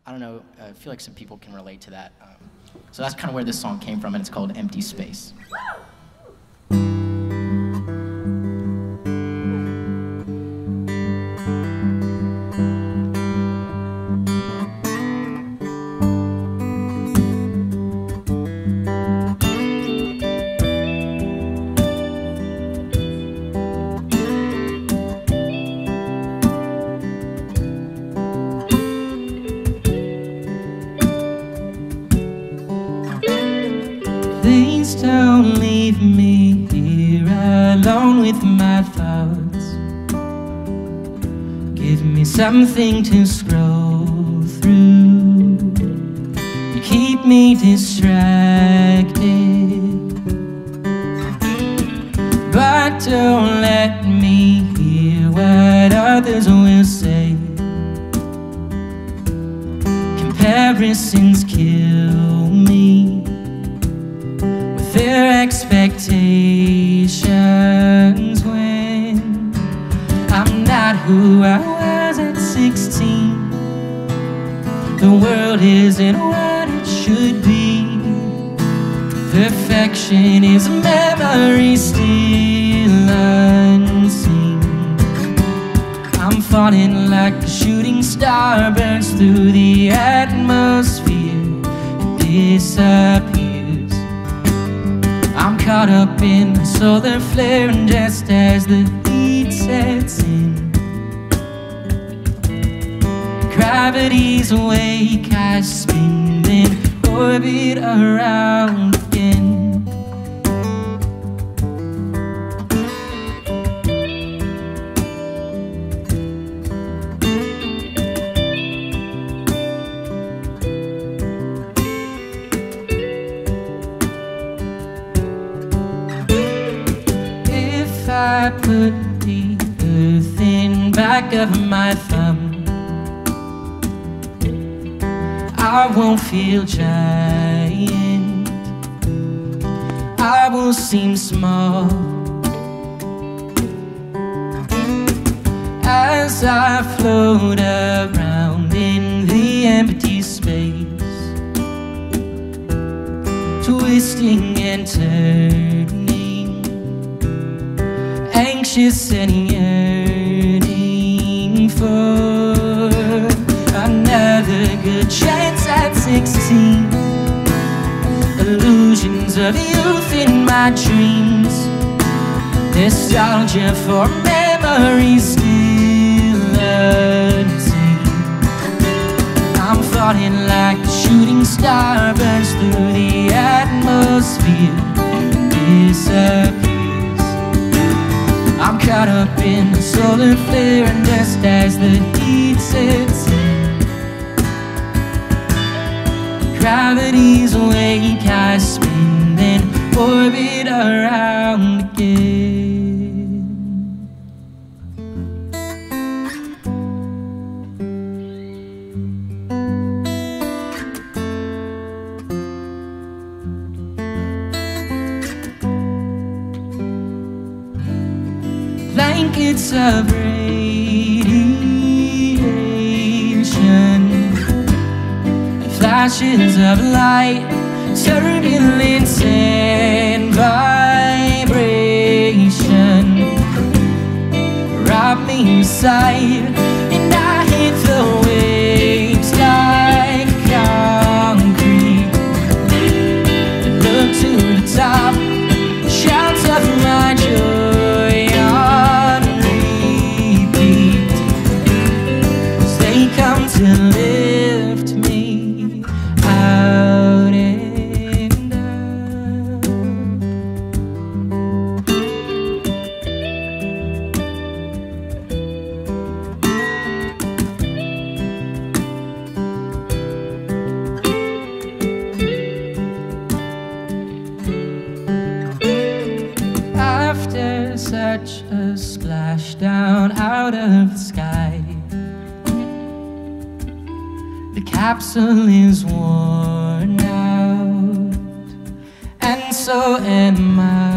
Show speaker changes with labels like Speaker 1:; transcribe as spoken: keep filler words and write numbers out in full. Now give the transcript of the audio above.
Speaker 1: I don't know, I feel like some people can relate to that. Um, so that's kind of where this song came from, and it's called Empty Space.
Speaker 2: Please don't leave me here alone with my thoughts. Give me something to scroll through. You keep me distracted, but don't let me hear what others will say. Comparisons kill me, their expectations, when I'm not who I was at sixteen. The world isn't what it should be. Perfection is a memory still unseen. I'm falling like a shooting star burns through the atmosphere and disappears. I'm caught up in the solar flare, and just as the heat sets in, gravity's awake, I spin then orbit around again. I put the earth in back of my thumb, I won't feel giant, I will seem small as I float around in the empty space, twisting and turning, anxious and yearning for another good chance at sixteen. Illusions of youth in my dreams, nostalgia for memories still unseen. I'm falling like a shooting star burns through the atmosphere and disappears. I'm caught up in the solar flare, and just as the heat sets in, gravity's awake, I spin then orbit around again. Blankets of radiation, flashes of light, turbulence and vibration rob me of sight, and I hit the waves like concrete and look to the top, shouts of my joy to lift me out and up. After such a splashdown out of the sky, the capsule is worn out, and so am I.